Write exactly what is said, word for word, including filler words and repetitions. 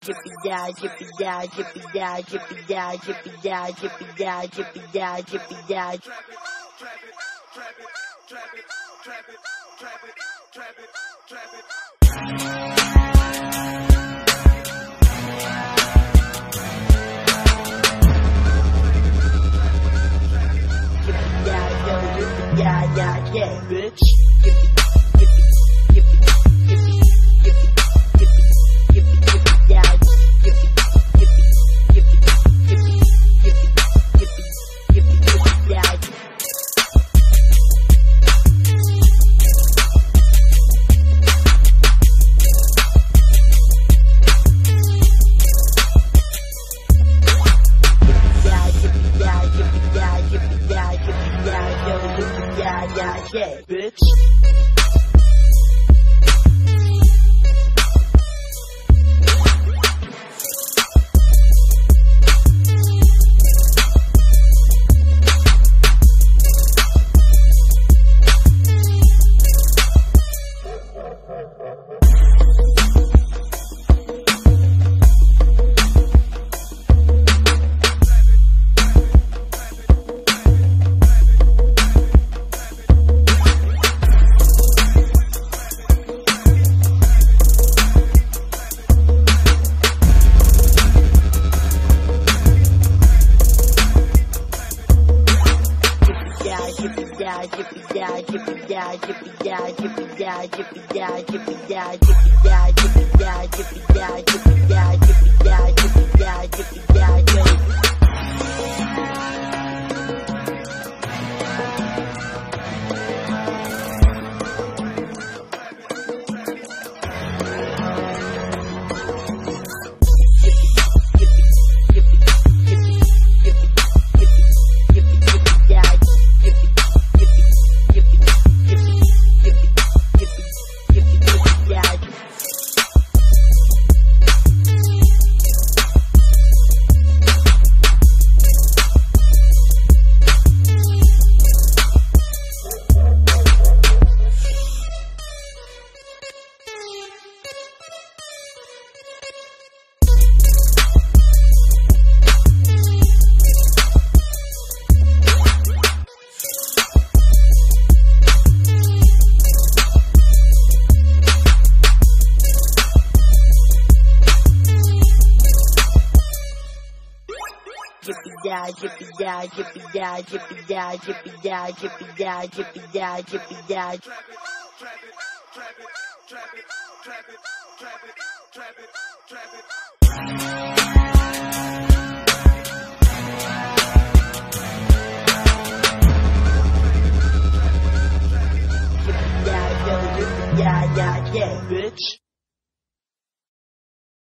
Yippy-Yi, Yippy-Yi, Yippy-Yi, Yippy-Yi, Yippy-Yi, Yippy-Yi, Yippy-Yi, Yippy-Yi. Yippy-Yi-Yo, Yippy-Yi-Yi, yeah, bitch. Yeah, bitch. Yippy-Yi, Yippy-Yi, Yippy-Yi, Yippy-Yi, Yippy-Yi, Yippy-Yi, Yippy-Yi, Yippy-Yi, Yippy-Yi, Yippy-Yi, Yippy-Yi, Yippy-Yi, Yippy-Yi, Yippy-Yi, Yippy-Yi. Yippy-Yi, Yippy-Yi, Yippy-Yi, Yippy-Yi, Yippy-Yi, Yippy-Yi, Yippy-Yi, Yippy-Yi. Yippy-Yi-Yo, Yippy-Yi-Yi, yeah, bitch.